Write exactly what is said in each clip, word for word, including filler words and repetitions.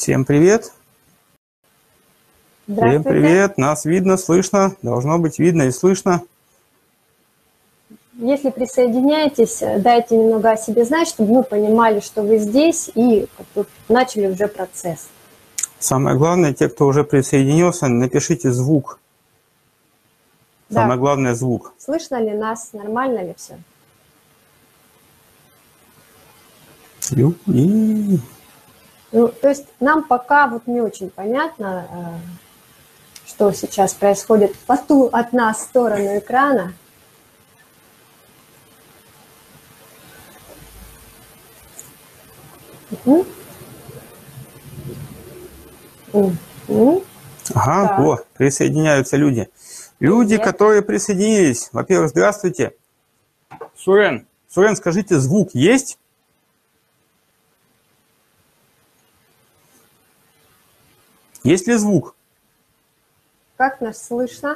Всем привет. Всем привет. Нас видно, слышно. Должно быть видно и слышно. Если присоединяетесь, дайте немного о себе знать, чтобы мы понимали, что вы здесь, и начали уже процесс. Самое главное, те, кто уже присоединился, напишите звук. Да. Самое главное — звук. Слышно ли нас? Нормально ли все? И... Ну, то есть нам пока вот не очень понятно, что сейчас происходит по ту от нас сторону экрана. Угу. Угу. Ага, Так. о, присоединяются люди. Люди, Привет. которые присоединились. Во-первых, здравствуйте. Сурен, Сурен, скажите, звук есть? Есть ли звук? Как нас слышно?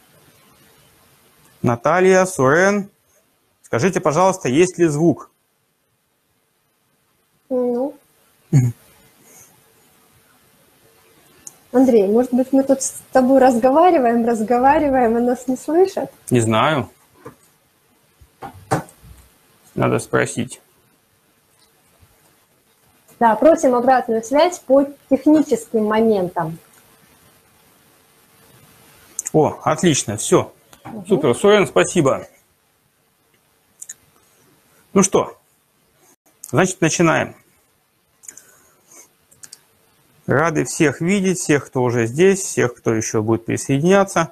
Наталья, Сурен, скажите, пожалуйста, есть ли звук? Ну. Андрей, может быть, мы тут с тобой разговариваем, разговариваем, и нас не слышат? Не знаю. Надо спросить. Да, просим обратную связь по техническим моментам. О, отлично, все. Угу. Супер, Сурен, спасибо. Ну что, значит, начинаем. Рады всех видеть, всех, кто уже здесь, всех, кто еще будет присоединяться.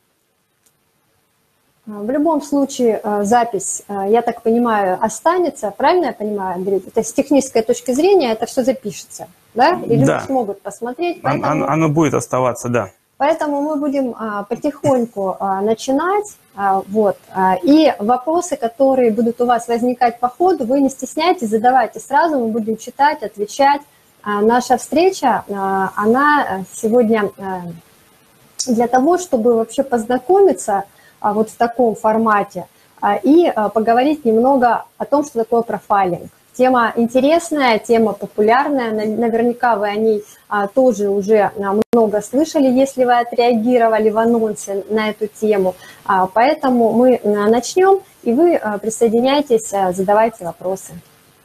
В любом случае запись, я так понимаю, останется. Правильно я понимаю, Андрей? То есть с технической точки зрения это все запишется, да? И люди Да. смогут посмотреть. Поэтому... Оно, оно будет оставаться, да. Поэтому мы будем а, потихоньку а, начинать. А, вот, а, и вопросы, которые будут у вас возникать по ходу, вы не стесняйтесь, задавайте сразу, мы будем читать, отвечать. А, наша встреча, а, она сегодня а, для того, чтобы вообще познакомиться а, вот в таком формате а, и а, поговорить немного о том, что такое профайлинг. Тема интересная, тема популярная, наверняка вы о ней а, тоже уже много слышали, если вы отреагировали в анонсе на эту тему. А, поэтому мы начнем, и вы а, присоединяйтесь, а, задавайте вопросы.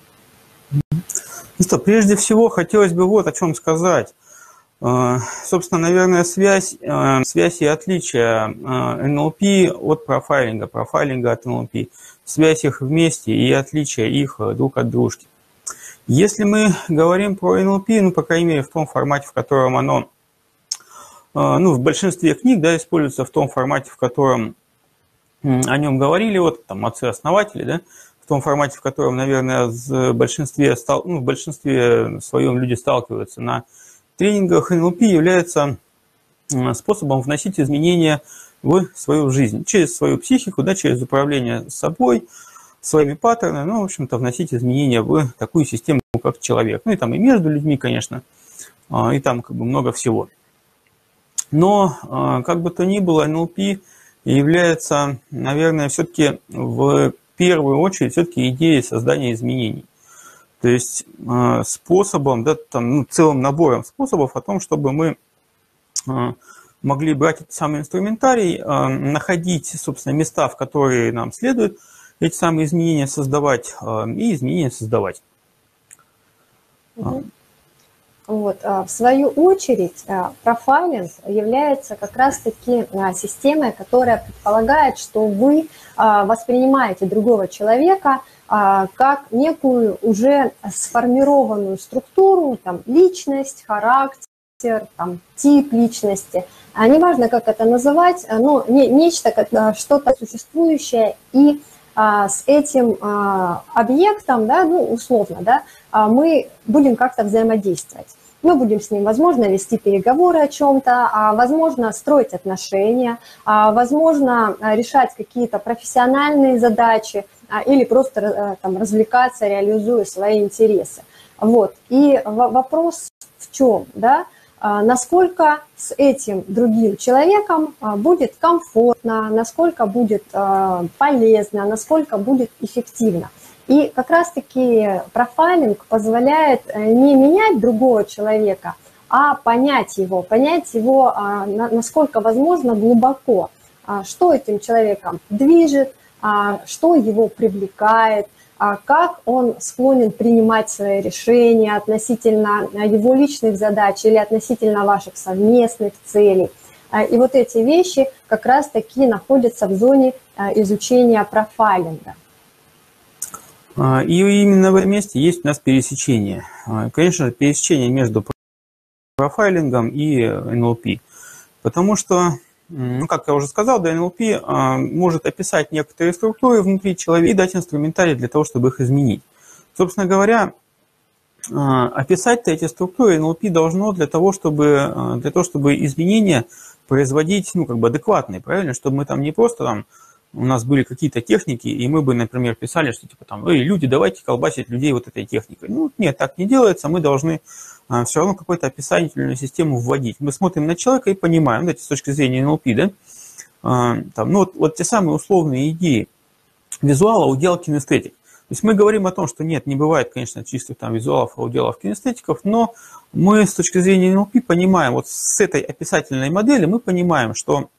Ну что, прежде всего, хотелось бы вот о чем сказать. А, собственно, наверное, связь, а, связь и отличие а, эн эл пи от профайлинга, профайлинга от эн эл пи. Связь их вместе и отличие их друг от дружки. Если мы говорим про эн эл пи, ну, по крайней мере, в том формате, в котором оно, ну, в большинстве книг, да, используется в том формате, в котором о нем говорили, вот, там, отцы-основатели, да, в том формате, в котором, наверное, в большинстве, ну, в большинстве своем люди сталкиваются на тренингах, эн эл пи является способом вносить изменения в свою жизнь, через свою психику, да, через управление собой, своими паттернами, ну, в общем-то, вносить изменения в такую систему, как человек. Ну, и там и между людьми, конечно, и там как бы много всего. Но, как бы то ни было, эн эл пи является, наверное, все-таки в первую очередь все-таки идеей создания изменений. То есть способом, да, там, ну, целым набором способов о том, чтобы мы могли брать этот самый инструментарий, находить, собственно, места, в которые нам следует эти самые изменения создавать, и изменения создавать. Угу. Вот. В свою очередь, профайлинг является как раз-таки системой, которая предполагает, что вы воспринимаете другого человека как некую уже сформированную структуру, там, личность, характер, там, тип личности. А неважно, как это называть, но не, нечто, что-то существующее, и а, с этим а, объектом, да, ну, условно, да, а, мы будем как-то взаимодействовать. Мы будем с ним, возможно, вести переговоры о чем-то, а, возможно, строить отношения, а, возможно, решать какие-то профессиональные задачи а, или просто а, там, развлекаться, реализуя свои интересы. Вот. И вопрос в чем, да? Насколько с этим другим человеком будет комфортно, насколько будет полезно, насколько будет эффективно. И как раз-таки профайлинг позволяет не менять другого человека, а понять его, понять его, насколько возможно, глубоко, что этим человеком движет, что его привлекает, как он склонен принимать свои решения относительно его личных задач или относительно ваших совместных целей. И вот эти вещи как раз-таки находятся в зоне изучения профайлинга. И именно в этом месте есть у нас пересечение. Конечно, пересечение между профайлингом и эн эл пи. Потому что, ну, как я уже сказал, да, эн эл пи может описать некоторые структуры внутри человека и дать инструментарий для того, чтобы их изменить. Собственно говоря, описать-то эти структуры эн эл пи должно для того, чтобы, для того, чтобы изменения производить, ну, как бы адекватные, правильно? Чтобы мы там не просто там у нас были какие-то техники, и мы бы, например, писали, что типа там, эй, люди, давайте колбасить людей вот этой техникой. Ну, нет, так не делается, мы должны а, все равно какую-то описательную систему вводить. Мы смотрим на человека и понимаем, да, с точки зрения эн эл пи, да, а, там, ну, вот, вот те самые условные идеи визуала, удел, кинестетик. То есть мы говорим о том, что нет, не бывает, конечно, чистых там визуалов, ауделов, кинестетиков, но мы с точки зрения эн эл пи понимаем, вот с этой описательной модели мы понимаем, что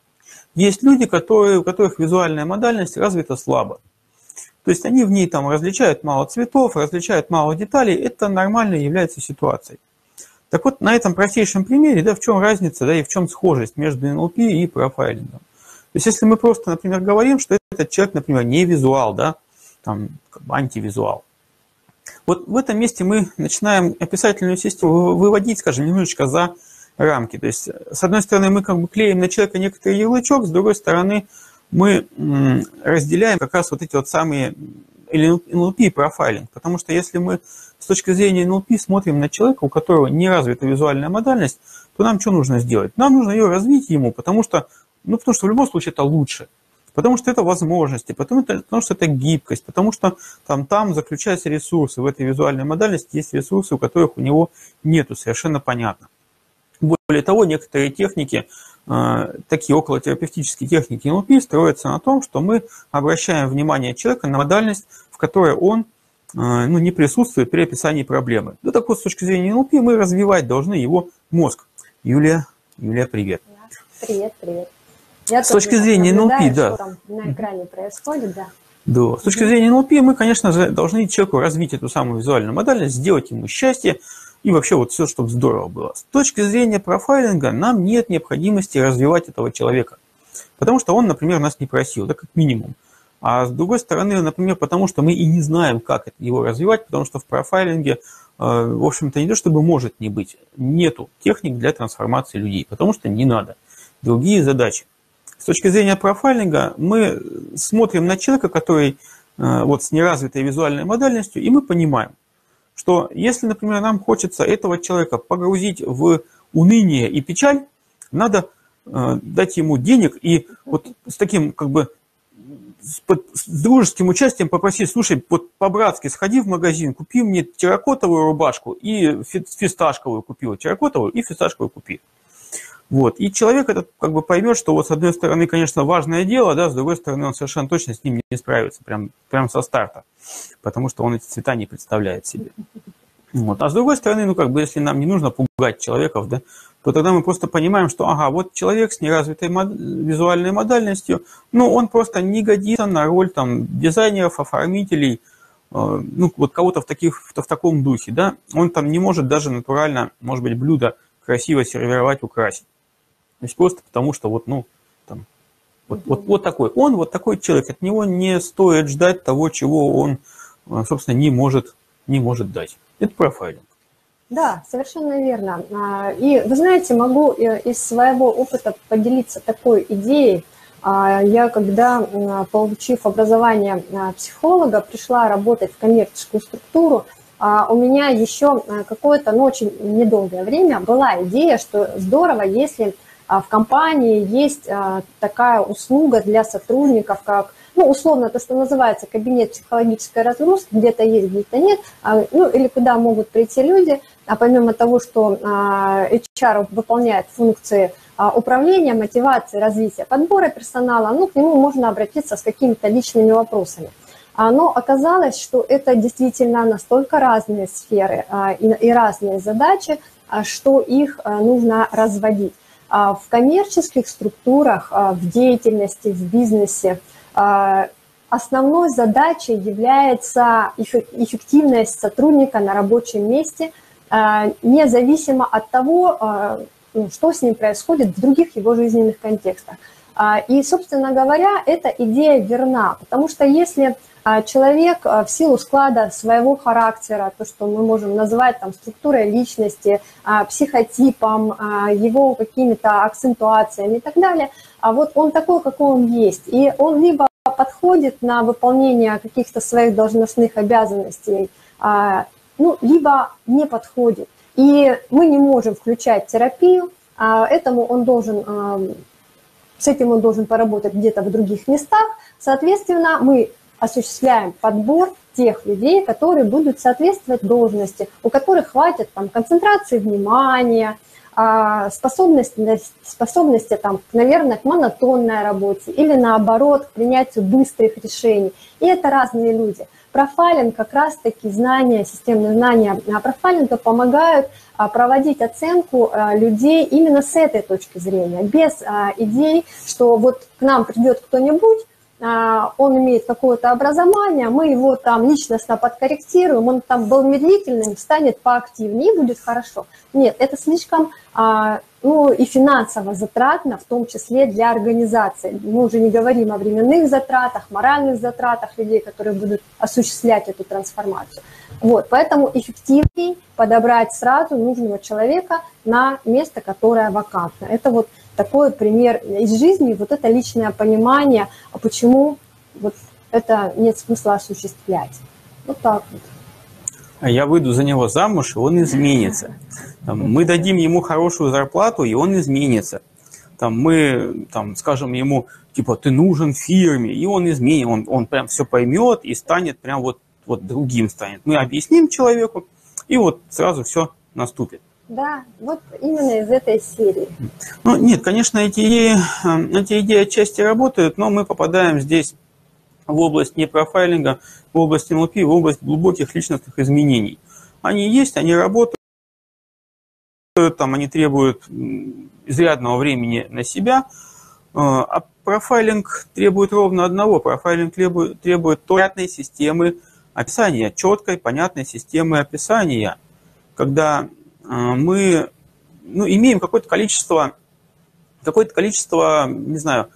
есть люди, которые, у которых визуальная модальность развита слабо. То есть они в ней там различают мало цветов, различают мало деталей. Это нормально является ситуацией. Так вот, на этом простейшем примере, да, в чем разница, да, и в чем схожесть между эн эл пи и профайлингом. То есть если мы просто, например, говорим, что этот человек, например, не визуал, да, там, как бы антивизуал. Вот в этом месте мы начинаем описательную систему выводить, скажем, немножечко за рамки. То есть, с одной стороны, мы как бы клеим на человека некоторый ярлычок, с другой стороны, мы разделяем как раз вот эти вот самые эн эл пи и профайлинг. Потому что если мы с точки зрения эн эл пи смотрим на человека, у которого не развита визуальная модальность, то нам что нужно сделать? Нам нужно ее развить ему, потому что, ну, потому что в любом случае это лучше. Потому что это возможности, потому, потому что это гибкость, потому что там, там заключаются ресурсы. В этой визуальной модальности есть ресурсы, у которых у него нету, совершенно понятно. Более того, некоторые техники, такие околотерапевтические техники эн эл пи, строятся на том, что мы обращаем внимание человека на модальность, в которой он, ну, не присутствует при описании проблемы. Ну, так вот, с точки зрения эн эл пи мы развивать должны его мозг. Юлия, Юлия, привет. Привет, привет. Я с точки зрения эн эл пи, да. Что там на экране происходит, да. Да. С точки зрения эн эл пи мы, конечно же, должны человеку развить эту самую визуальную модальность, сделать ему счастье, и вообще вот все, чтобы здорово было. С точки зрения профайлинга нам нет необходимости развивать этого человека. Потому что он, например, нас не просил, да, как минимум. А с другой стороны, например, потому что мы и не знаем, как его развивать, потому что в профайлинге, в общем-то, не то чтобы может не быть, нету техник для трансформации людей, потому что не надо. Другие задачи. С точки зрения профайлинга мы смотрим на человека, который вот с неразвитой визуальной модальностью, и мы понимаем, что если, например, нам хочется этого человека погрузить в уныние и печаль, надо э, дать ему денег и вот с таким, как бы, с, под, с дружеским участием попросить, слушай, вот по-братски сходи в магазин, купи мне терракотовую рубашку и фисташковую купи, терракотовую и фисташковую купи. Вот. И человек этот как бы поймет, что вот с одной стороны, конечно, важное дело, да, с другой стороны, он совершенно точно с ним не справится, прям, прям со старта, потому что он эти цвета не представляет себе. Вот. А с другой стороны, ну как бы, если нам не нужно пугать человеков, да, то тогда мы просто понимаем, что, ага, вот человек с неразвитой мод... визуальной модальностью, ну, он просто не годится на роль там дизайнеров, оформителей, э, ну, вот кого-то в, таких, в, в таком духе, да, он там не может даже натурально, может быть, блюдо красиво сервировать, украсить. То есть просто потому, что вот, ну, там, вот, вот, вот такой. Он вот такой человек, от него не стоит ждать того, чего он, собственно, не может, не может дать. Это профайлинг. Да, совершенно верно. И вы знаете, могу из своего опыта поделиться такой идеей. Я, когда, получив образование психолога, пришла работать в коммерческую структуру, у меня еще какое-то, ну, очень недолгое время была идея, что здорово, если в компании есть такая услуга для сотрудников, как, ну, условно, то, что называется кабинет психологической разгрузки, где-то есть, где-то нет, ну, или куда могут прийти люди, а помимо того, что эйч ар выполняет функции управления, мотивации, развития, подбора персонала, ну, к нему можно обратиться с какими-то личными вопросами. Но оказалось, что это действительно настолько разные сферы и разные задачи, что их нужно разводить. В коммерческих структурах, в деятельности, в бизнесе основной задачей является эффективность сотрудника на рабочем месте, независимо от того, что с ним происходит в других его жизненных контекстах. И, собственно говоря, эта идея верна, потому что если человек в силу склада своего характера, то, что мы можем называть там, структурой личности, психотипом, его какими-то акцентуациями и так далее, а вот он такой, какой он есть, и он либо подходит на выполнение каких-то своих должностных обязанностей, ну, либо не подходит. И мы не можем включать терапию, этому он должен, с этим он должен поработать где-то в других местах. Соответственно, мы осуществляем подбор тех людей, которые будут соответствовать должности, у которых хватит там, концентрации внимания, способности, способности там, наверное, к монотонной работе или наоборот к принятию быстрых решений. И это разные люди. Профайлинг, как раз-таки знания, системные знания профайлинга помогают проводить оценку людей именно с этой точки зрения, без идей, что вот к нам придет кто-нибудь, он имеет какое-то образование, мы его там личностно подкорректируем, он там был медлительным, станет поактивнее, будет хорошо. Нет, это слишком, ну, и финансово затратно, в том числе для организации. Мы уже не говорим о временных затратах, моральных затратах людей, которые будут осуществлять эту трансформацию. Вот, поэтому эффективнее подобрать сразу нужного человека на место, которое вакантно. Это вот такой пример из жизни, вот это личное понимание, а почему вот это нет смысла осуществлять. Вот так вот. Я выйду за него замуж, и он изменится. Там, мы дадим ему хорошую зарплату, и он изменится. Там, мы там, скажем ему, типа, ты нужен фирме, и он изменит, он, он прям все поймет и станет прям вот, вот другим станет. Мы объясним человеку, и вот сразу все наступит. Да, вот именно из этой серии. Ну, нет, конечно, эти идеи, эти идеи отчасти работают, но мы попадаем здесь в область не профайлинга, в область эн эл пи, в область глубоких личностных изменений. Они есть, они работают, там, они требуют изрядного времени на себя, а профайлинг требует ровно одного. Профайлинг требует, требует понятной системы описания, четкой, понятной системы описания, когда мы ну, имеем какое-то количество, какое-то количество, не знаю,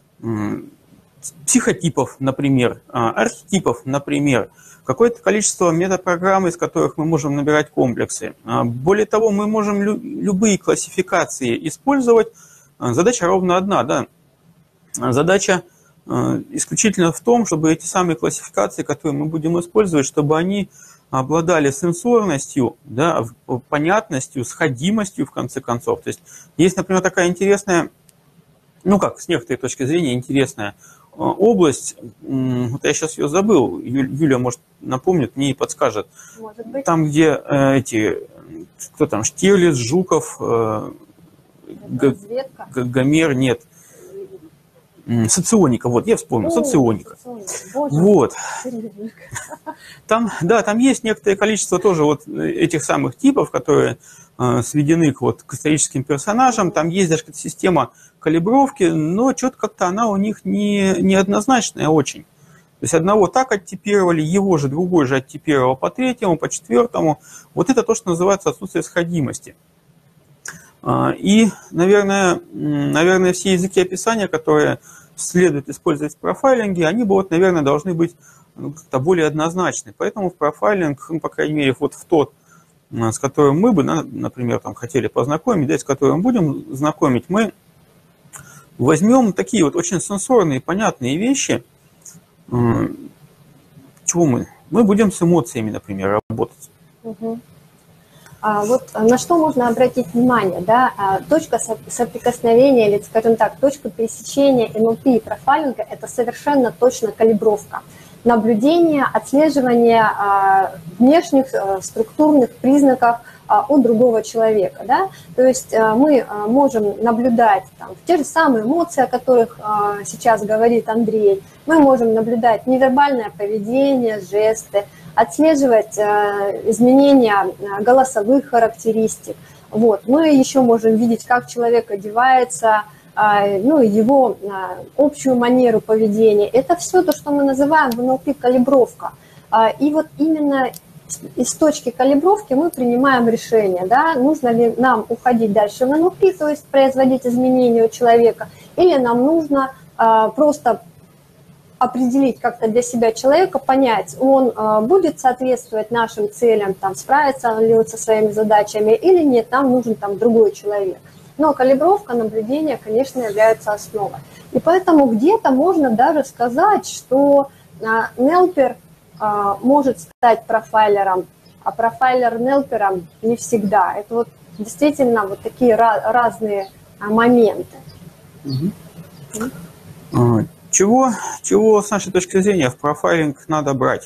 психотипов, например, архетипов, например, какое-то количество метапрограмм, из которых мы можем набирать комплексы. Более того, мы можем лю- любые классификации использовать. Задача ровно одна, да. Задача исключительно в том, чтобы эти самые классификации, которые мы будем использовать, чтобы они обладали сенсорностью, да, понятностью, сходимостью, в конце концов. То есть есть, например, такая интересная, ну как, с некоторой точки зрения интересная область, вот я сейчас ее забыл, Юля, может, напомнит, мне и подскажет. Может быть. Там, где э, эти, кто там, Штирлиц, Жуков, э, Г, Гомер, нет, соционика, вот, я вспомнил, О, соционика. Боже, вот. Там, да, там есть некоторое количество тоже вот этих самых типов, которые э, сведены к, вот, к историческим персонажам. Там есть даже система калибровки, но что-то как-то она у них не, неоднозначная очень. То есть одного так оттипировали, его же другой же оттипировал по третьему, по четвертому. Вот это то, что называется отсутствие сходимости. И, наверное, наверное, все языки описания, которые следует использовать в профайлинге, они бы, вот, наверное, должны быть как-то более однозначны. Поэтому в профайлинг, ну, по крайней мере, вот в тот, с которым мы бы, например, там, хотели познакомить, да, с которым будем знакомить, мы возьмем такие вот очень сенсорные, понятные вещи. Чего мы? Мы будем с эмоциями, например, работать. Угу. А вот на что можно обратить внимание, да, точка соприкосновения, или, скажем так, точка пересечения эн эл пи и профайлинга – это совершенно точно калибровка. наблюдения, отслеживания внешних структурных признаков у другого человека. Да? То есть мы можем наблюдать там, те же самые эмоции, о которых сейчас говорит Андрей, мы можем наблюдать невербальное поведение, жесты, отслеживать изменения голосовых характеристик. Вот. Мы еще можем видеть, как человек одевается, ну, его общую манеру поведения. Это все то, что мы называем в эн эл пи калибровка. И вот именно из точки калибровки мы принимаем решение, да, нужно ли нам уходить дальше в эн эл пи, то есть производить изменения у человека, или нам нужно просто определить как-то для себя человека, понять, он будет соответствовать нашим целям, там, справиться ли он со своими задачами или нет, нам нужен там другой человек. Но калибровка, наблюдение, конечно, является основой. И поэтому где-то можно даже сказать, что нелпер может стать профайлером, а профайлер нелпером не всегда. Это вот действительно вот такие разные моменты. Угу. Чего, чего с нашей точки зрения в профайлинг надо брать?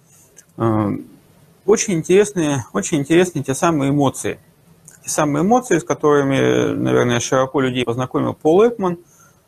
Очень интересные, очень интересные те самые эмоции. Те самые эмоции, с которыми, наверное, широко людей познакомил Пол Экман.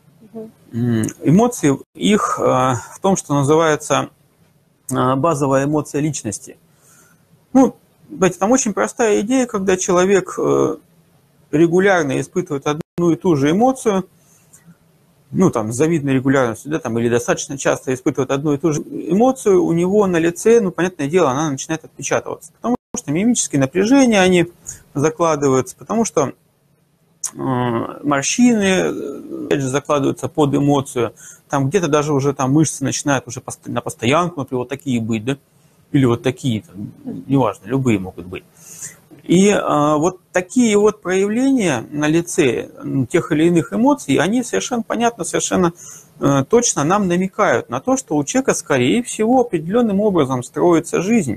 Эмоции их в том, что называется базовая эмоция личности. Ну, знаете, там очень простая идея, когда человек регулярно испытывает одну и ту же эмоцию, ну, там, с завидной регулярностью, да, там, или достаточно часто испытывает одну и ту же эмоцию, у него на лице, ну, понятное дело, она начинает отпечатываться. Потому что мимические напряжения, они закладываются, потому что э, морщины, опять же, закладываются под эмоцию, там где-то даже уже там мышцы начинают уже на постоянку, например, вот такие быть, да, или вот такие, там, неважно, любые могут быть. И э, вот такие вот проявления на лице тех или иных эмоций, они совершенно понятно, совершенно э, точно нам намекают на то, что у человека, скорее всего, определенным образом строится жизнь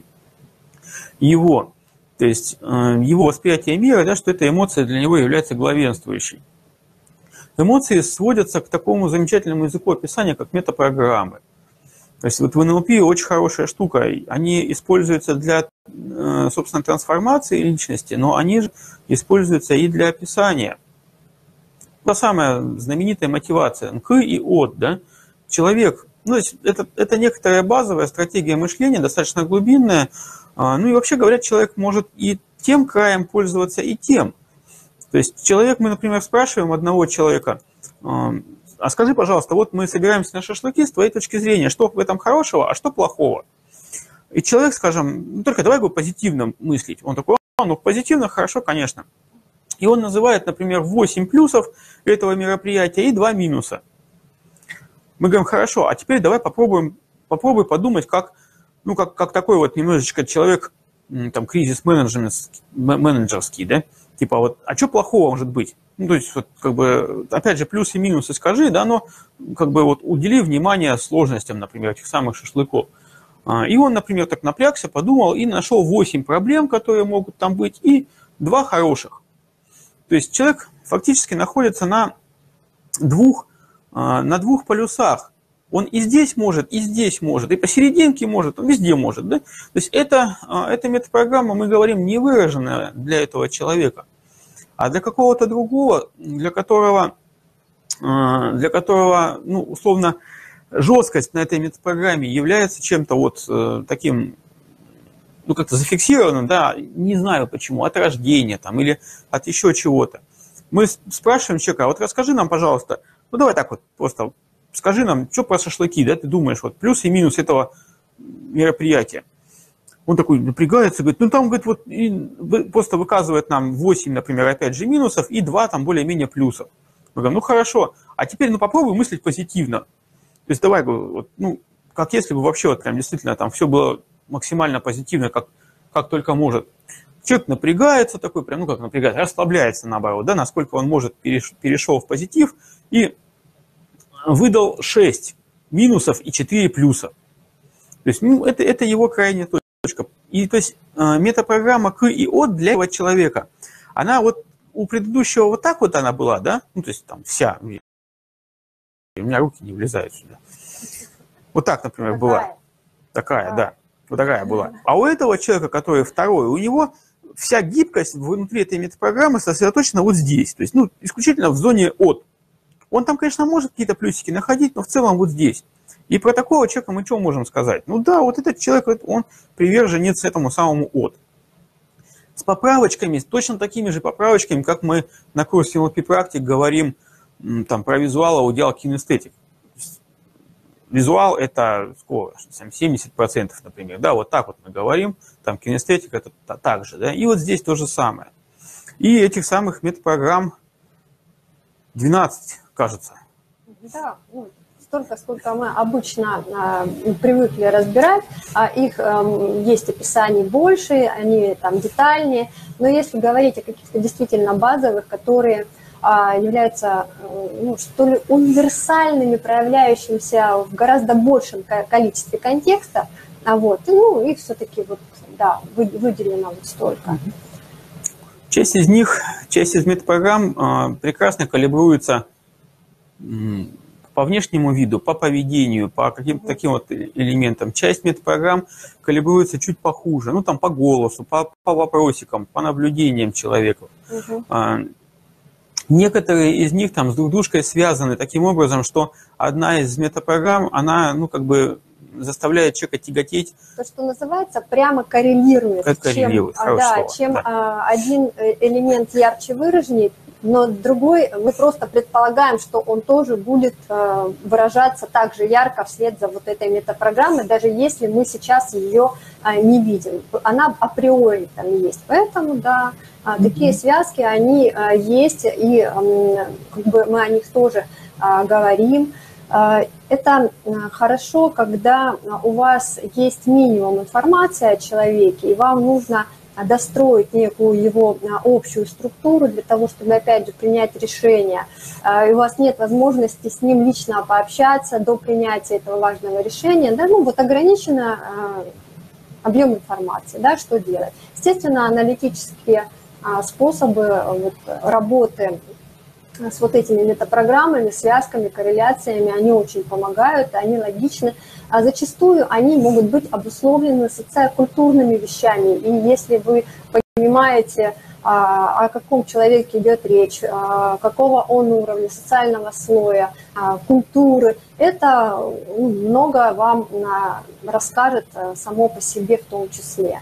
его. То есть э, его восприятие мира, да, что эта эмоция для него является главенствующей. Эмоции сводятся к такому замечательному языку описания, как метапрограммы. То есть вот в эн эл пи очень хорошая штука. Они используются для, собственно, трансформации личности, но они же используются и для описания. Та самая знаменитая мотивация эн ка и от. Да? Человек, ну, это, это некоторая базовая стратегия мышления, достаточно глубинная. Ну и вообще говоря, человек может и тем краем пользоваться, и тем. То есть человек, мы, например, спрашиваем одного человека: а скажи, пожалуйста, вот мы собираемся на шашлыки, с твоей точки зрения, что в этом хорошего, а что плохого? И человек, скажем, ну, только давай бы позитивно мыслить. Он такой: а, ну позитивно, хорошо, конечно. И он называет, например, восемь плюсов этого мероприятия и два минуса. Мы говорим: хорошо, а теперь давай попробуем, попробуй подумать, как, ну, как, как такой вот немножечко человек, там, кризис менеджерский, да? Типа вот, а что плохого может быть? Ну, то есть, вот, как бы, опять же, плюсы и минусы скажи, да, но как бы вот удели внимание сложностям, например, этих самых шашлыков. И он, например, так напрягся, подумал и нашел восемь проблем, которые могут там быть, и два хороших. То есть человек фактически находится на двух, на двух полюсах. Он и здесь может, и здесь может, и посерединке может, он везде может. Да? То есть это, эта метапрограмма, мы говорим, не выраженная для этого человека. А для какого-то другого, для которого, для которого, ну, условно, жесткость на этой метапрограмме является чем-то вот таким, ну, как-то зафиксированным, да, не знаю почему, от рождения там или от еще чего-то. Мы спрашиваем человека: а вот расскажи нам, пожалуйста, ну, давай так вот просто скажи нам, что про шашлыки, да, ты думаешь, вот плюс и минус этого мероприятия. Он такой напрягается, говорит: ну там, говорит, вот и просто выказывает нам восемь, например, опять же минусов и два там более-менее плюсов. Мы говорим: ну хорошо, а теперь ну попробуй мыслить позитивно. То есть давай, вот, ну, как если бы вообще вот прям действительно там все было максимально позитивно, как, как только может. Человек напрягается такой, прям, ну как напрягается, расслабляется наоборот, да, насколько он может, переш, перешел в позитив и выдал шесть минусов и четыре плюса. То есть, ну, это, это его крайняя точка. И то есть метапрограмма к и от для этого человека, она вот у предыдущего вот так вот она была, да, ну то есть там вся, у меня руки не влезают сюда, вот так, например, была. Такая, да. да. Вот такая была. А у этого человека, который второй, у него вся гибкость внутри этой метапрограммы сосредоточена вот здесь. То есть, ну, исключительно в зоне от. Он там, конечно, может какие-то плюсики находить, но в целом вот здесь. И про такого человека мы что можем сказать? Ну да, вот этот человек, он приверженец этому самому от. С поправочками, точно такими же поправочками, как мы на курсе эн эл пи практик говорим там, про визуал, аудиал, кинестетик. Визуал – это сколько? семьдесят процентов, например. Да, вот так вот мы говорим. Там кинестетик – это так же. Да? И вот здесь то же самое. И этих самых метапрограмм двенадцать, кажется. Да, ну, столько, сколько мы обычно э, привыкли разбирать. А их э, есть описаний больше, они там детальнее. Но если говорить о каких-то действительно базовых, которые являются, ну, что ли, универсальными, проявляющимися в гораздо большем количестве контекстов, а вот, ну, их все-таки вот, да, выделено вот столько. Часть из них, часть из метапрограмм прекрасно калибруется по внешнему виду, по поведению, по каким-то таким вот элементам. Часть метапрограмм калибруется чуть похуже, ну, там, по голосу, по, по вопросикам, по наблюдениям человека. Угу. Некоторые из них там с друг дружкой связаны таким образом, что одна из метапрограмм, она, ну, как бы заставляет человека тяготеть. То, что называется, прямо коррелирует. Как коррелирует, чем, да, слово, чем да. а, один элемент ярче выраженнее, но другой мы просто предполагаем, что он тоже будет а, выражаться так же ярко вслед за вот этой метапрограммой, даже если мы сейчас ее а, не видим. Она априори там есть. Поэтому, да, а, mm-hmm. такие связки, они а, есть, и а, как бы мы о них тоже а, говорим. Это хорошо, когда у вас есть минимум информации о человеке, и вам нужно достроить некую его общую структуру для того, чтобы, опять же, принять решение. И у вас нет возможности с ним лично пообщаться до принятия этого важного решения. Да, ну, вот ограничен объем информации, да, что делать. Естественно, аналитические способы вот, работы с вот этими метапрограммами, связками, корреляциями, они очень помогают, они логичны. А зачастую они могут быть обусловлены социокультурными вещами. И если вы понимаете, о каком человеке идет речь, какого он уровня, социального слоя, культуры, это много вам расскажет само по себе в том числе.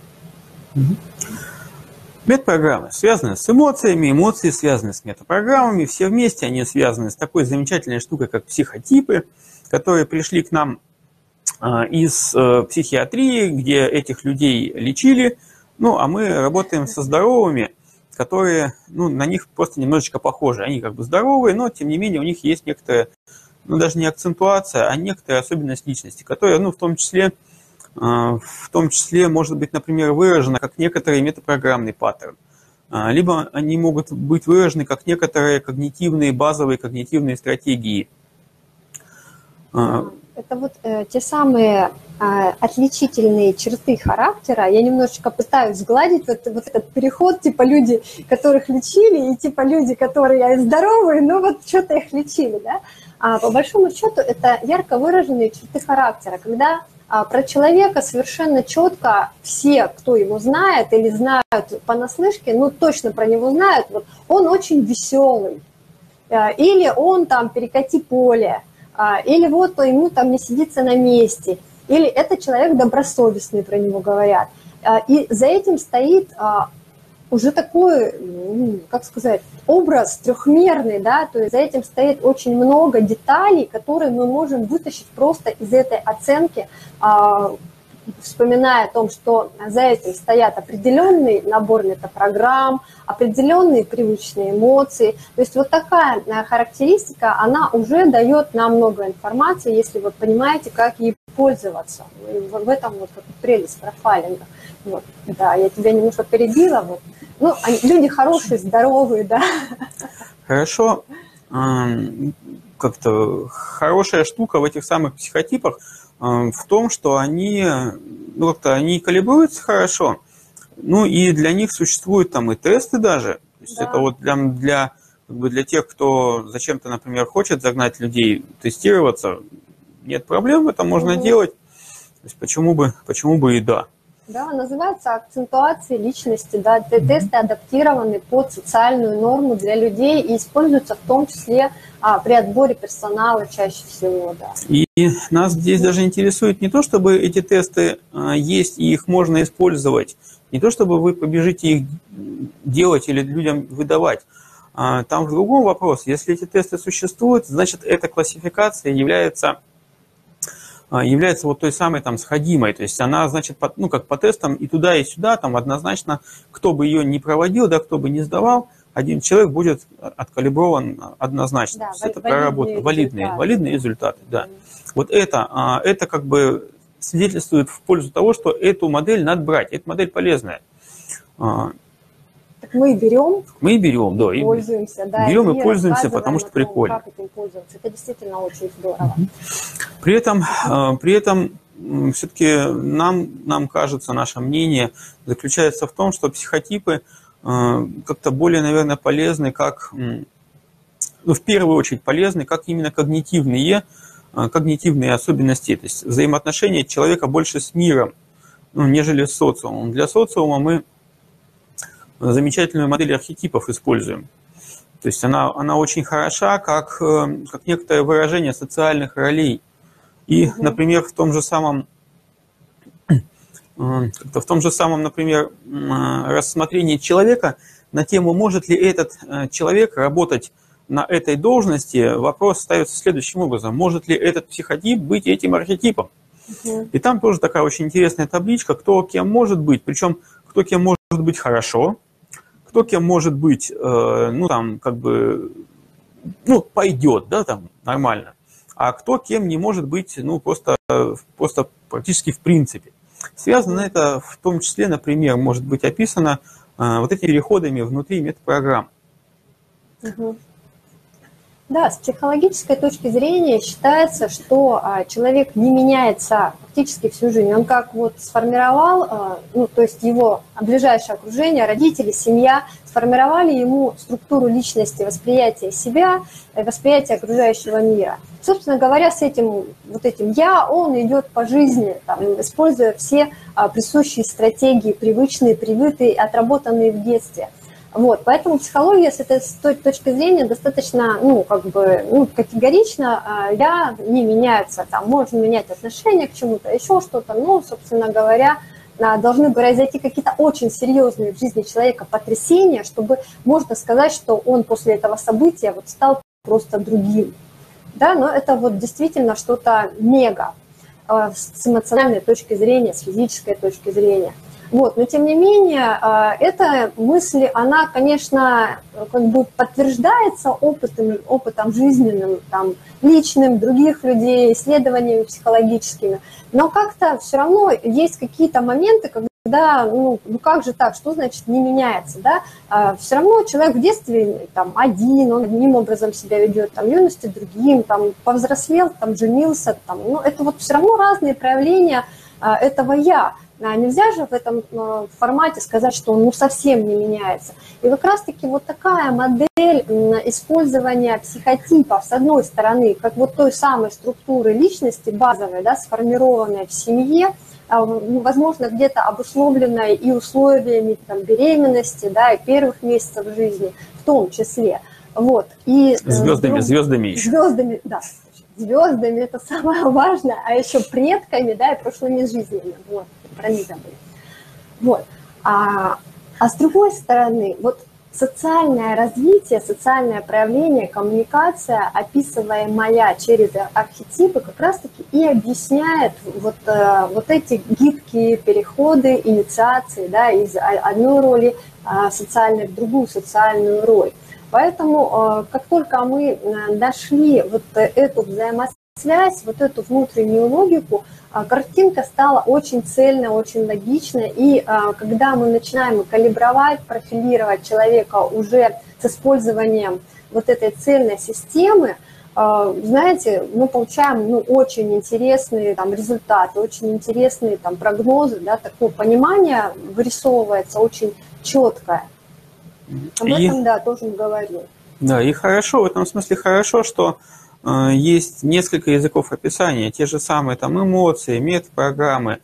Метапрограммы связаны с эмоциями, эмоции связаны с метапрограммами, все вместе они связаны с такой замечательной штукой, как психотипы, которые пришли к нам из психиатрии, где этих людей лечили, ну, а мы работаем со здоровыми, которые, ну, на них просто немножечко похожи. Они как бы здоровые, но, тем не менее, у них есть некоторая, ну, даже не акцентуация, а некоторая особенность личности, которая, ну, в том числе... в том числе может быть, например, выражена как некоторый метапрограммный паттерн. Либо они могут быть выражены как некоторые когнитивные, базовые когнитивные стратегии. Это вот э, те самые э, отличительные черты характера. Я немножечко пытаюсь сгладить вот, вот этот переход, типа люди, которых лечили, и типа люди, которые здоровые, но вот что-то их лечили, да? А по большому счету это ярко выраженные черты характера, когда про человека совершенно четко все, кто его знает или знают понаслышке, ну точно про него знают, вот он очень веселый, или он там перекати поле, или вот ему там не сидится на месте, или это человек добросовестный, про него говорят. И за этим стоит уже такой, как сказать, образ трехмерный, да, то есть за этим стоит очень много деталей, которые мы можем вытащить просто из этой оценки, вспоминая о том, что за этим стоят определенный набор метапрограмм, определенные привычные эмоции. То есть вот такая характеристика, она уже дает нам много информации, если вы понимаете, как ей пользоваться. И в этом вот прелесть профайлинга. Вот. Да, я тебя немножко перебила. Вот. Ну, они, люди хорошие, здоровые, да. Хорошо. Как-то хорошая штука в этих самых психотипах в том, что они, ну, как-то они калибруются хорошо. Ну и для них существуют там и тесты даже. То есть да. Это вот для, для, как бы для тех, кто зачем-то, например, хочет загнать людей тестироваться, нет проблем, это можно угу. делать. есть почему бы, почему бы и да. Да, называется акцентуация личности, да, тесты адаптированы под социальную норму для людей и используются в том числе а, при отборе персонала чаще всего, да. И нас здесь даже интересует не то, чтобы эти тесты а, есть и их можно использовать, не то, чтобы вы побежите их делать или людям выдавать. А, там в другом вопрос. Если эти тесты существуют, значит, эта классификация является... является вот той самой там сходимой, то есть она, значит, по, ну, как по тестам и туда, и сюда, там однозначно, кто бы ее не проводил, да, кто бы не сдавал, один человек будет откалиброван однозначно. Да, то есть это проработано, валидные, результаты. валидные результаты, да. Mm-hmm. Вот это, это как бы свидетельствует в пользу того, что эту модель надо брать, эта модель полезная. Так мы берем, мы берем, да, и пользуемся, да, берем и, и пользуемся, потому что том, прикольно. Как этим пользоваться. Это действительно очень здорово. При этом, при этом все-таки нам, нам кажется, наше мнение заключается в том, что психотипы как-то более, наверное, полезны, как, ну, в первую очередь полезны, как именно когнитивные, когнитивные особенности, то есть взаимоотношения человека больше с миром, ну, нежели с социумом. Для социума мы замечательную модель архетипов используем. То есть она, она очень хороша, как, как некоторое выражение социальных ролей. И, угу. например, в том же самом, в том же самом, например, рассмотрении человека на тему, может ли этот человек работать на этой должности, вопрос ставится следующим образом. Может ли этот психотип быть этим архетипом? Угу. И там тоже такая очень интересная табличка, кто кем может быть. Причем, кто кем может быть хорошо, кто кем может быть, э, ну, там, как бы, ну, пойдет, да, там, нормально. А кто кем не может быть, ну, просто, просто практически в принципе. Связано это в том числе, например, может быть описано э, вот этими переходами внутри метапрограмм. Угу. Да, с психологической точки зрения считается, что а, человек не меняется практически всю жизнь. Он как вот сформировал, а, ну, то есть его ближайшее окружение, родители, семья сформировали ему структуру личности, восприятие себя, восприятие окружающего мира. Собственно говоря, с этим вот этим «я», он идет по жизни, там, используя все а, присущие стратегии, привычные, привитые, отработанные в детстве. Вот, поэтому психология с этой с той точки зрения достаточно, ну, как бы, ну, категорично, я не меняется, там, можно менять отношение к чему-то, еще что-то, но, собственно говоря, должны произойти какие-то очень серьезные в жизни человека потрясения, чтобы можно сказать, что он после этого события вот стал просто другим, да, но это вот действительно что-то мега с эмоциональной точки зрения, с физической точки зрения. Вот, но тем не менее, эта мысль, она, конечно, как бы подтверждается опытом, опытом жизненным, там, личным, других людей, исследованиями психологическими, но как-то все равно есть какие-то моменты, когда, ну, ну как же так, что значит не меняется, да? Все равно человек в детстве там, один, он одним образом себя ведет, там, в юности другим, там, повзрослел, там, женился, там, ну, это вот все равно разные проявления этого «я». Нельзя же в этом формате сказать, что он ну, совсем не меняется. И как раз-таки вот такая модель использования психотипов, с одной стороны, как вот той самой структуры личности базовой, да, сформированной в семье, возможно, где-то обусловленной и условиями там, беременности, да, и первых месяцев жизни в том числе. Вот. И, звездами, друг... звездами еще. Звездами, да. Звездами это самое важное, а еще предками, да, и прошлыми жизнями. Вот. Про них забыли. Вот. А, а с другой стороны, вот социальное развитие, социальное проявление, коммуникация, описываемая через архетипы, как раз-таки и объясняет вот, вот эти гибкие переходы, инициации, да, из одной роли социальной в другую социальную роль. Поэтому, как только мы нашли вот эту взаимосвязь, вот эту внутреннюю логику, картинка стала очень цельной, очень логичной, и когда мы начинаем калибровать, профилировать человека уже с использованием вот этой цельной системы, знаете, мы получаем ну, очень интересные там, результаты, очень интересные там, прогнозы, да, такое понимание вырисовывается очень четкое. Об этом, и, да, тоже говорил. Да, и хорошо, в этом смысле хорошо, что есть несколько языков описания, те же самые там эмоции, метапрограммы,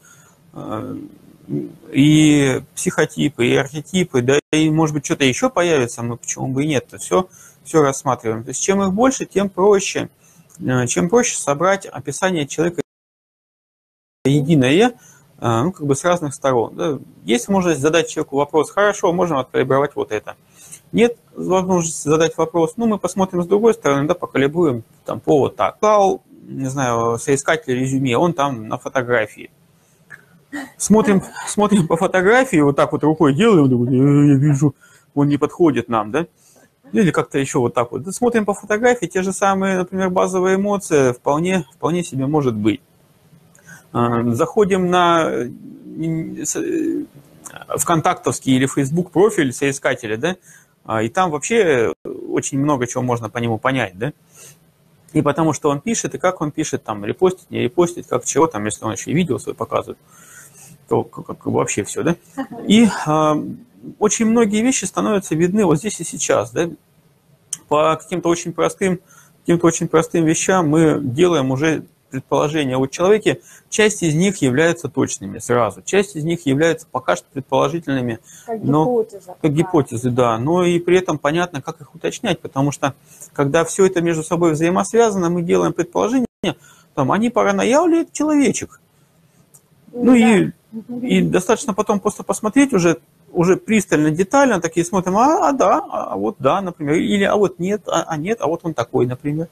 и психотипы, и архетипы, да, и, может быть, что-то еще появится, мы почему бы и нет, то все, все рассматриваем. То есть, чем их больше, тем проще, чем проще собрать описание человека единое, ну, как бы с разных сторон. Да. Есть возможность задать человеку вопрос, хорошо, можем откалибровать вот это. Нет возможности задать вопрос, ну, мы посмотрим с другой стороны, да, покалибруем там по вот так. Стал, не знаю, соискатель резюме, он там на фотографии. Смотрим, смотрим по фотографии, вот так вот рукой делаем, я вижу, он не подходит нам, да? Или как-то еще вот так вот. Смотрим по фотографии, те же самые, например, базовые эмоции, вполне, вполне себе может быть. Заходим на вконтактовский или Facebook профиль соискателя, да, и там вообще очень много чего можно по нему понять, да. И потому что он пишет, и как он пишет, там, репостить, не репостить, как чего, там, если он еще и видео свое показывает, то как, как вообще все, да. И э, очень многие вещи становятся видны вот здесь и сейчас, да. По каким-то очень простым, каким-то очень простым вещам мы делаем уже предположения о человеке, часть из них являются точными сразу, часть из них является пока что предположительными, как но, гипотеза. Как гипотезы, да, но и при этом понятно, как их уточнять, потому что когда все это между собой взаимосвязано, мы делаем предположения, там, они паранояли, это человечек. Ну, ну и, и достаточно потом просто посмотреть уже, уже пристально, детально, такие смотрим, а, а да, а вот да, например, или а вот нет, а, а нет, а вот он такой, например.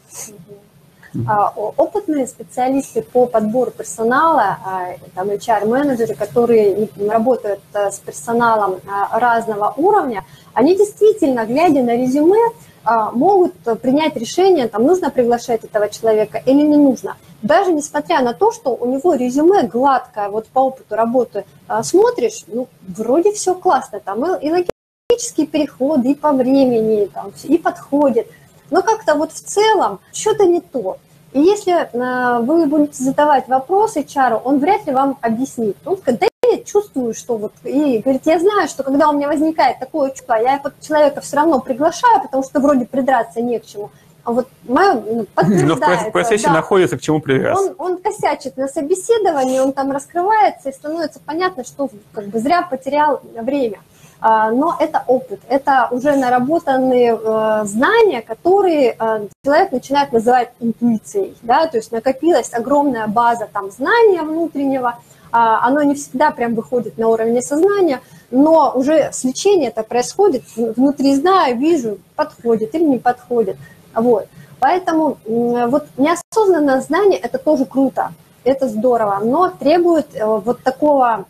Опытные специалисты по подбору персонала, там эйч ар-менеджеры, которые работают с персоналом разного уровня, они действительно, глядя на резюме, могут принять решение, там, нужно приглашать этого человека или не нужно. Даже несмотря на то, что у него резюме гладкое, вот по опыту работы смотришь, ну, вроде все классно, там и логические переходы, и по времени, там, и подходит. Но как-то вот в целом что-то не то. И если вы будете задавать вопросы эйч ар, он вряд ли вам объяснит. Он скажет, да я чувствую, что вот... И говорит, я знаю, что когда у меня возникает такое чувство, я человека все равно приглашаю, потому что вроде придраться не к чему. А вот мое подтверждает... Но в процессе да, находится к чему придраться. Он, он косячит на собеседовании, он там раскрывается, и становится понятно, что как бы зря потерял время. Но это опыт, это уже наработанные знания, которые человек начинает называть интуицией, да, то есть накопилась огромная база там знания внутреннего, оно не всегда прям выходит на уровне сознания, но уже свечение это происходит, внутри знаю, вижу, подходит или не подходит, вот. Поэтому вот неосознанное знание это тоже круто, это здорово, но требует вот такого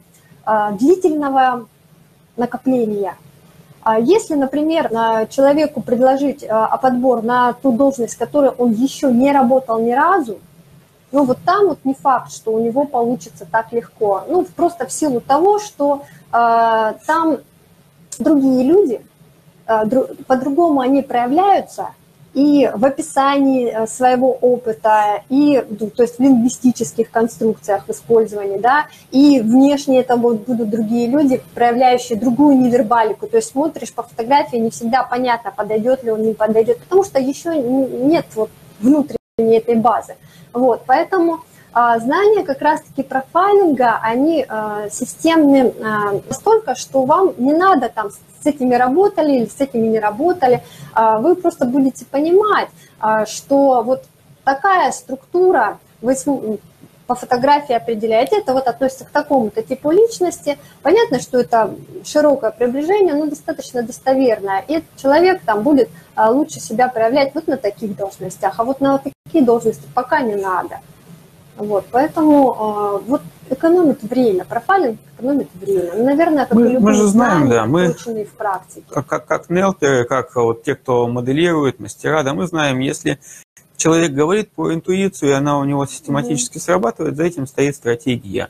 длительного накопления. Если, например, человеку предложить подбор на ту должность, которой он еще не работал ни разу, ну вот там вот не факт, что у него получится так легко. Ну просто в силу того, что э, там другие люди, э, дру, по-другому они проявляются, и в описании своего опыта, и то есть в лингвистических конструкциях в использовании, да, и внешне это будут другие люди, проявляющие другую невербалику. То есть смотришь по фотографии, не всегда понятно, подойдет ли он, не подойдет, потому что еще нет вот внутренней этой базы. Вот, поэтому а, знания как раз-таки профайлинга, они а, системны а, настолько, что вам не надо там с этими работали или с этими не работали, а, вы просто будете понимать, а, что вот такая структура, вы по фотографии определяете, это вот относится к такому-то типу личности. Понятно, что это широкое приближение, но достаточно достоверное. И этот человек там будет а, лучше себя проявлять вот на таких должностях, а вот на такие должности пока не надо. Вот, поэтому а, вот экономит время, профайлинг экономит время. Ну, наверное, как мы, и любые мы же знаем, знания, да, мы, в практике. Как, как, как нелперы, как вот те, кто моделирует, мастера, да, мы знаем, если человек говорит про интуицию, и она у него систематически mm-hmm. срабатывает, за этим стоит стратегия.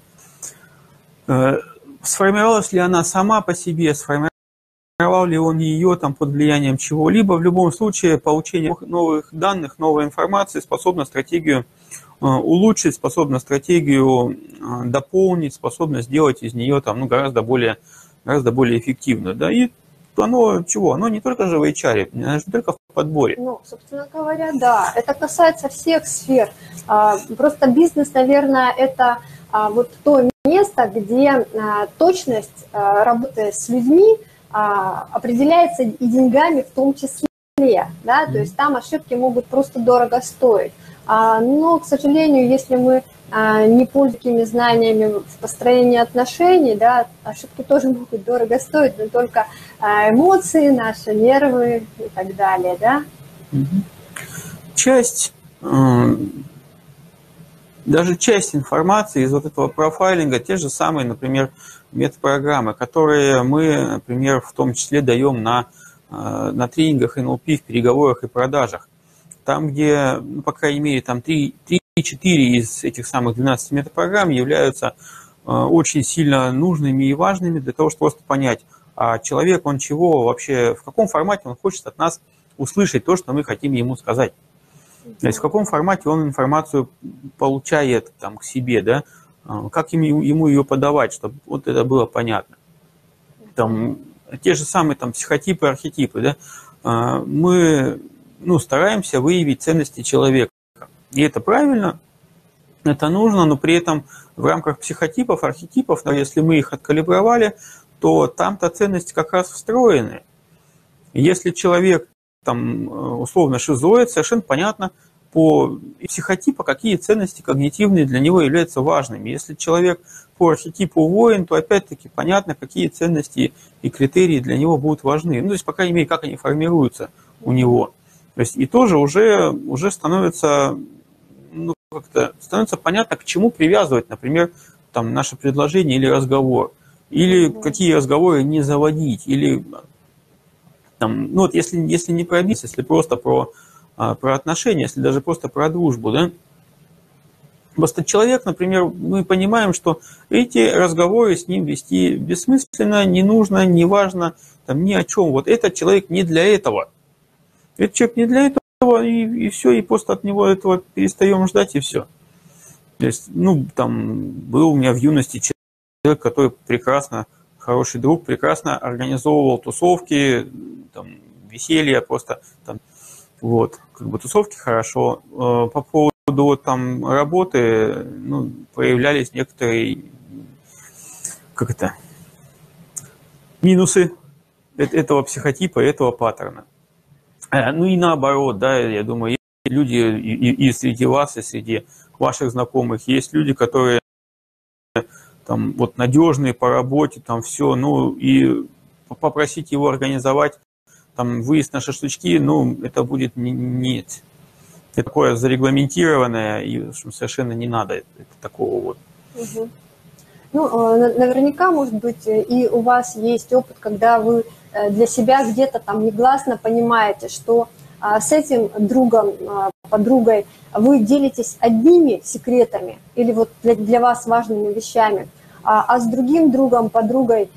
Сформировалась ли она сама по себе, сформировал ли он ее там под влиянием чего-либо, в любом случае получение новых данных, новой информации способно стратегию улучшить, способно стратегию дополнить, способно сделать из нее там, ну, гораздо более, гораздо более эффективную. Да? И оно чего? Оно не только же в эйч ар, оно не только в подборе. Ну, собственно говоря, да, это касается всех сфер. Просто бизнес, наверное, это вот то место, где точность работы с людьми определяется и деньгами в том числе. Да? То есть там ошибки могут просто дорого стоить. Но, к сожалению, если мы не пользуемся знаниями в построении отношений, да, ошибки тоже могут дорого стоить, но только эмоции, наши нервы и так далее. Да? Часть, даже часть информации из вот этого профайлинга, те же самые, например, метапрограммы, которые мы, например, в том числе даем на, на тренингах эн эл пи в переговорах и продажах. Там, где, ну, по крайней мере, там три-четыре из этих самых двенадцати метапрограмм являются э, очень сильно нужными и важными для того, чтобы просто понять, а человек, он чего вообще, в каком формате он хочет от нас услышать то, что мы хотим ему сказать. То есть в каком формате он информацию получает там, к себе, да, как ему, ему ее подавать, чтобы вот это было понятно. Там, те же самые там, психотипы, архетипы, да, мы... ну, стараемся выявить ценности человека. И это правильно, это нужно, но при этом в рамках психотипов, архетипов, если мы их откалибровали, то там-то ценности как раз встроены. Если человек там, условно шизоид, совершенно понятно по психотипу, какие ценности когнитивные для него являются важными. Если человек по архетипу воин, то опять-таки понятно, какие ценности и критерии для него будут важны. Ну, то есть, по крайней мере, как они формируются у него. То есть и тоже уже, уже становится, ну, как-то становится понятно, к чему привязывать, например, там, наше предложение или разговор, или mm-hmm. какие разговоры не заводить, или там, ну вот если, если не про бизнес, если просто про, про отношения, если даже просто про дружбу, да, просто человек, например, мы понимаем, что эти разговоры с ним вести бессмысленно, не нужно, не важно, там, ни о чем, вот этот человек не для этого. Этот человек не для этого, и, и все, и просто от него этого перестаем ждать, и все. То есть, ну, там, был у меня в юности человек, который прекрасно, хороший друг, прекрасно организовывал тусовки, там, веселье, просто, там, вот, как бы тусовки хорошо. По поводу, вот, там, работы, ну, появлялись некоторые, как это, минусы этого психотипа, этого паттерна. Ну и наоборот, да, я думаю, есть люди и, и среди вас, и среди ваших знакомых, есть люди, которые там вот надежные по работе, там все, ну и попросить его организовать там выезд на шашлычки, ну это будет не, нет. Это такое зарегламентированное, и совершенно не надо это, это такого вот. Угу. Ну, наверняка, может быть, и у вас есть опыт, когда вы для себя где-то там негласно понимаете, что с этим другом, подругой вы делитесь одними секретами или вот для, для вас важными вещами, а с другим другом, подругой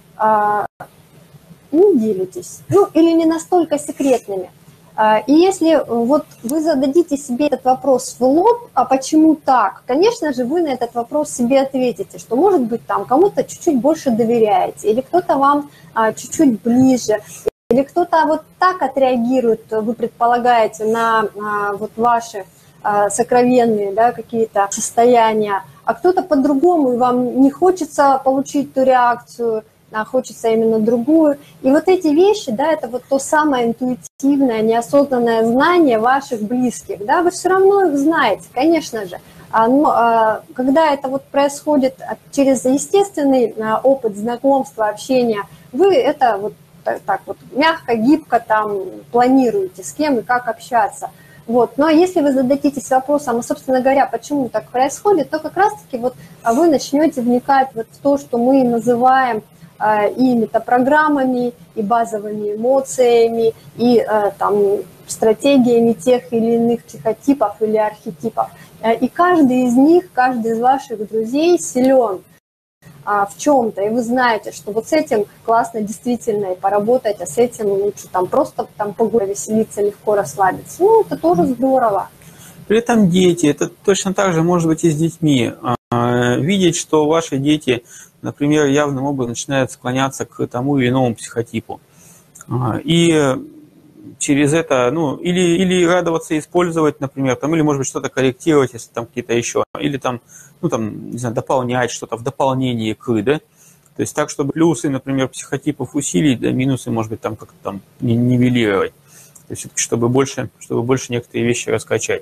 не делитесь, ну или не настолько секретными. И если вот вы зададите себе этот вопрос в лоб, а почему так, конечно же, вы на этот вопрос себе ответите, что, может быть, там кому-то чуть-чуть больше доверяете, или кто-то вам чуть-чуть ближе, или кто-то вот так отреагирует, вы предполагаете, на вот ваши сокровенные, да, какие-то состояния, а кто-то по-другому, и вам не хочется получить ту реакцию, а хочется именно другую. И вот эти вещи, да, это вот то самое интуитивное, неосознанное знание ваших близких, да, вы все равно их знаете, конечно же. Но когда это вот происходит через естественный опыт знакомства, общения, вы это вот так вот мягко, гибко там планируете, с кем и как общаться. Вот. Ну а если вы зададитесь вопросом, а, собственно говоря, почему так происходит, то как раз-таки вот вы начнете вникать вот в то, что мы называем и метапрограммами, и базовыми эмоциями, и там, стратегиями тех или иных психотипов или архетипов. И каждый из них, каждый из ваших друзей силен в чем-то, и вы знаете, что вот с этим классно действительно и поработать, а с этим лучше там просто там погулять, веселиться, легко расслабиться. Ну, это тоже здорово. При этом дети, это точно так же может быть и с детьми. Видеть, что ваши дети, например, явным образом начинают склоняться к тому или иному психотипу. И через это, ну, или, или радоваться, использовать, например, там, или, может быть, что-то корректировать, если там какие-то еще, или там, ну, там, не знаю, дополнять что-то в дополнение к, да, то есть так, чтобы плюсы, например, психотипов усилить, да, минусы, может быть, там как-то там нивелировать, то есть чтобы больше, чтобы больше некоторые вещи раскачать.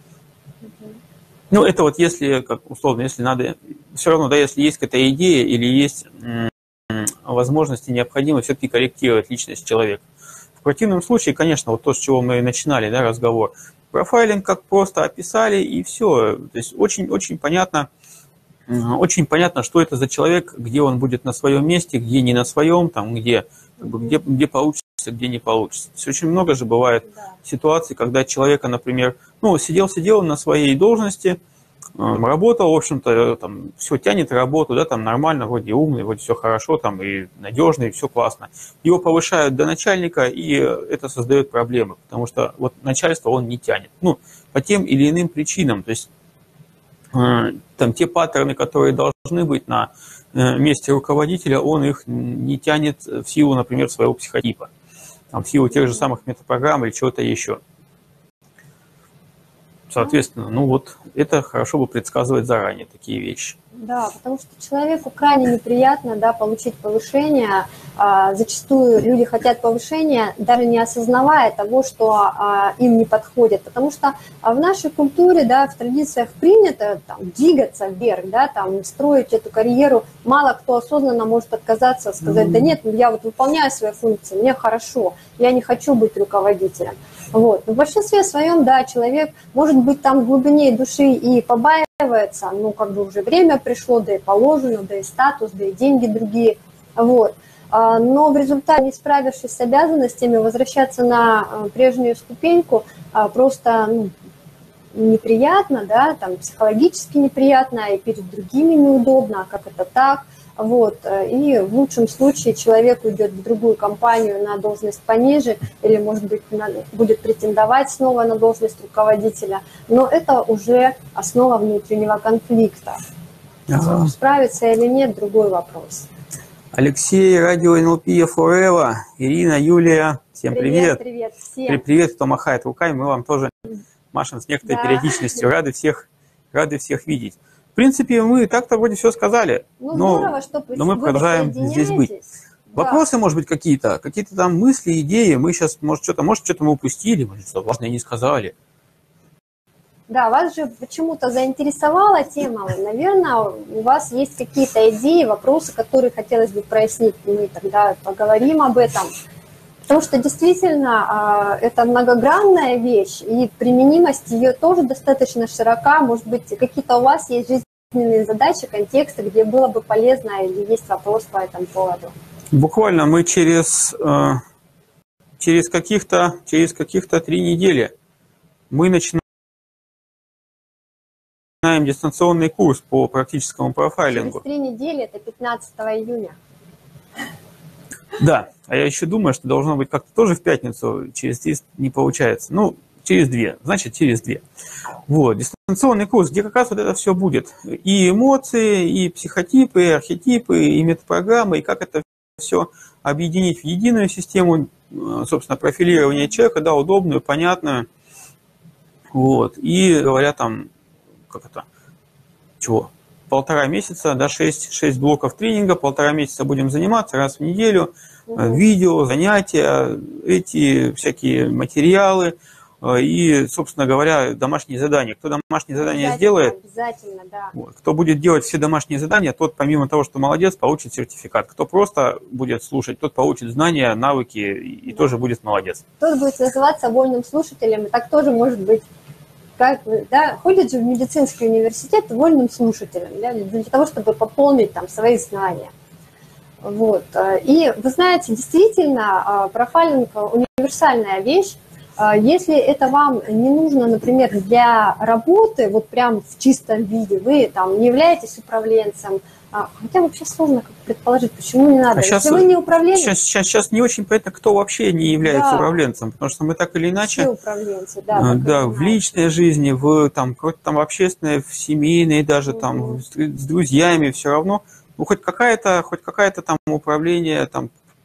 Ну, это вот если, как условно, если надо, все равно, да, если есть какая-то идея или есть возможность и необходимость все-таки корректировать личность человека. В противном случае, конечно, вот то, с чего мы начинали, да, разговор, профайлинг как просто описали и все. То есть очень-очень понятно, очень понятно, что это за человек, где он будет на своем месте, где не на своем, там, где, как бы, где, где получится, где не получится. То есть очень много же бывает да. ситуаций, когда человека, например, ну, сидел-сидел на своей должности, работал, в общем-то, там, все тянет работу, да, там нормально, вроде умный, вроде все хорошо, там, и надежный, и все классно. Его повышают до начальника, и это создает проблемы, потому что вот начальство он не тянет. Ну, по тем или иным причинам, то есть э, там те паттерны, которые должны быть на э, месте руководителя, он их не тянет в силу, например, своего психотипа, там, в силу тех же самых метапрограмм или чего-то еще. Соответственно, ну вот это хорошо бы предсказывать заранее такие вещи. Да, потому что человеку крайне неприятно, да, получить повышение. А, зачастую люди хотят повышения, даже не осознавая того, что а, им не подходит. Потому что а в нашей культуре, да, в традициях принято там, двигаться вверх, да, там, строить эту карьеру. Мало кто осознанно может отказаться, сказать, да нет, я вот выполняю свои функции, мне хорошо, я не хочу быть руководителем. Вот. Но в большинстве своем, да, человек может быть там в глубине души и побаивается, ну, как бы уже время пришло, да и положено, да и статус, да и деньги другие, вот. Но в результате, не справившись с обязанностями, возвращаться на прежнюю ступеньку просто, ну, неприятно, да, там, психологически неприятно, и перед другими неудобно, а как это так. Вот. И в лучшем случае человек уйдет в другую компанию на должность пониже или, может быть, будет претендовать снова на должность руководителя. Но это уже основа внутреннего конфликта. Ага. Справиться или нет – другой вопрос. Алексей, радио эн эл пи Forever, Ирина, Юлия, всем привет. Привет, привет всем. Привет, кто махает руками, мы вам тоже машем с некоторой да. периодичностью. Рады всех, рады всех видеть. В принципе, мы так-то вроде все сказали, ну, но, здорово, что но мы продолжаем здесь быть. Да. Вопросы, может быть, какие-то, какие-то там мысли, идеи, мы сейчас, может, что-то, может, что-то мы упустили, может, что-то важное не сказали. Да, вас же почему-то заинтересовала тема, наверное, у вас есть какие-то идеи, вопросы, которые хотелось бы прояснить, мы тогда поговорим об этом. Потому что действительно это многогранная вещь, и применимость ее тоже достаточно широка. Может быть, какие-то у вас есть жизненные задачи, контексты, где было бы полезно или есть вопрос по этому поводу? Буквально мы через, через каких-то через каких-то три недели мы начинаем дистанционный курс по практическому профайлингу. Через три недели, это пятнадцатого июня. Да, а я еще думаю, что должно быть как-то тоже в пятницу, через три не получается. Ну, через две, значит, через две. Вот, дистанционный курс, где как раз вот это все будет. И эмоции, и психотипы, и архетипы, и метапрограммы, и как это все объединить в единую систему, собственно, профилирования человека, да, удобную, понятную. Вот, и говоря там, как это, чего? Полтора месяца, да, шесть, шесть блоков тренинга, полтора месяца будем заниматься раз в неделю, угу. видео, занятия, эти всякие материалы и, собственно говоря, домашние задания. Кто домашние задания обязательно, сделает, обязательно, да. Вот, кто будет делать все домашние задания, тот, помимо того, что молодец, получит сертификат. Кто просто будет слушать, тот получит знания, навыки и да. тоже будет молодец. Тот будет называться вольным слушателем, и так тоже может быть. Как, да, ходит же в медицинский университет вольным слушателем, да, для того, чтобы пополнить там свои знания. Вот. И вы знаете, действительно, профайлинг универсальная вещь. Если это вам не нужно, например, для работы, вот прям в чистом виде, вы там не являетесь управленцем, хотя вообще сложно предположить, почему не надо. А сейчас, Если вы не управленец... Сейчас, сейчас, сейчас не очень понятно, кто вообще не является да. управленцем, потому что мы так или иначе... Все управленцы, да. Да, в личной жизни, в, там, там, общественной, в семейной даже, угу. там, с, с друзьями все равно, ну, хоть какая-то, хоть какая-то там управление, там,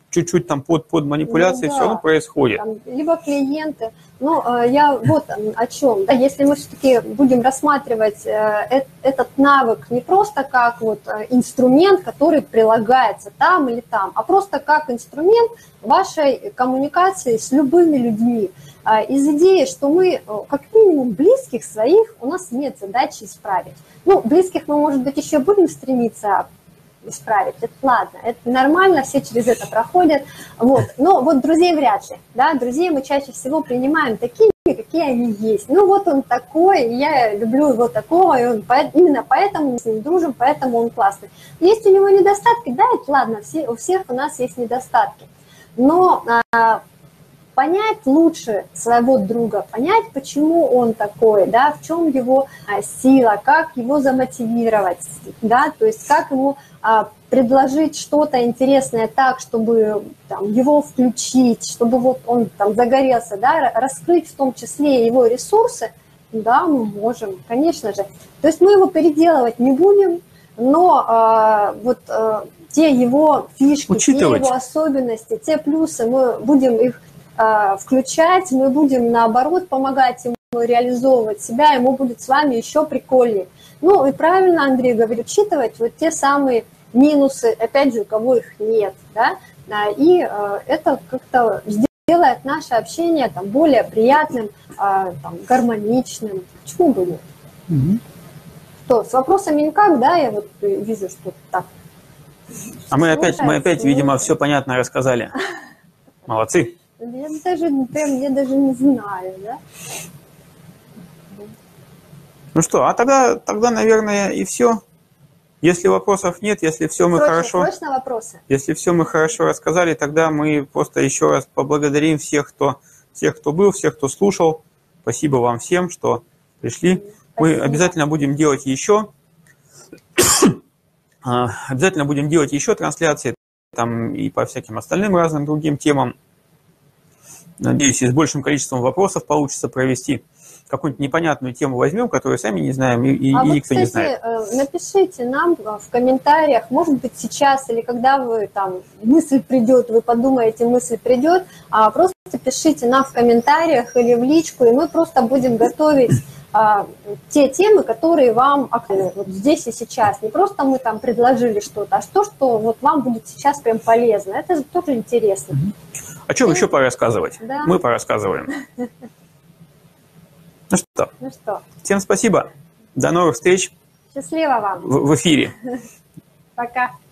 чуть-чуть там под, под манипуляцией, ну, да, все равно происходит. Там, либо клиенты. Ну, я вот о чем. Да, если мы все-таки будем рассматривать э, этот навык не просто как вот инструмент, который прилагается там или там, а просто как инструмент вашей коммуникации с любыми людьми. Из идеи, что мы, как минимум, близких своих у нас нет задачи исправить. Ну, близких мы, может быть, еще будем стремиться исправить, это ладно, это нормально, все через это проходят, вот. Но вот друзей вряд ли, да, друзей мы чаще всего принимаем такими, какие они есть. Ну, вот он такой, и я люблю его такого, и он, именно поэтому мы с ним дружим, поэтому он классный. Есть у него недостатки, да, это ладно, все, у всех у нас есть недостатки, но а, понять лучше своего друга, понять, почему он такой, да, в чем его а, сила, как его замотивировать, да, то есть как ему а, предложить что-то интересное так, чтобы там, его включить, чтобы вот он там загорелся, да, раскрыть в том числе его ресурсы, да, мы можем, конечно же. То есть мы его переделывать не будем, но а, вот а, те его фишки, учитывать. Те его особенности, те плюсы, мы будем их включать, мы будем, наоборот, помогать ему реализовывать себя, ему будет с вами еще прикольнее. Ну и правильно Андрей говорит, учитывать вот те самые минусы, опять же, у кого их нет, да, и это как-то сделает наше общение там более приятным, там, гармоничным. Почему бы нет? Угу. Что, с вопросами никак, да, я вот вижу, что так. А мы опять, мы опять, видимо, все понятно рассказали. Молодцы. Я даже, я даже не знаю, да? Ну что, а тогда, тогда, наверное, и все. Если вопросов нет, если все мы срочно, хорошо... Срочно вопросы. Если все мы хорошо рассказали, тогда мы просто еще раз поблагодарим всех, кто, всех, кто был, всех, кто слушал. Спасибо вам всем, что пришли. Спасибо. Мы обязательно будем делать еще... обязательно будем делать еще трансляции там и по всяким остальным разным другим темам. Надеюсь, и с большим количеством вопросов получится провести. Какую-нибудь непонятную тему возьмем, которую сами не знаем, и, и а вы, никто кстати, не знает. Напишите нам в комментариях, может быть, сейчас, или когда вы там мысль придет, вы подумаете, мысль придет, а просто пишите нам в комментариях или в личку, и мы просто будем готовить а, те темы, которые вам актуальны вот здесь и сейчас. Не просто мы там предложили что-то, а то, что вот вам будет сейчас прям полезно. Это тоже интересно. О чем и... еще порассказывать? Да. Мы порассказываем. Ну что? Ну что? Всем спасибо. До новых встреч. Счастливо вам. В, в эфире. Пока.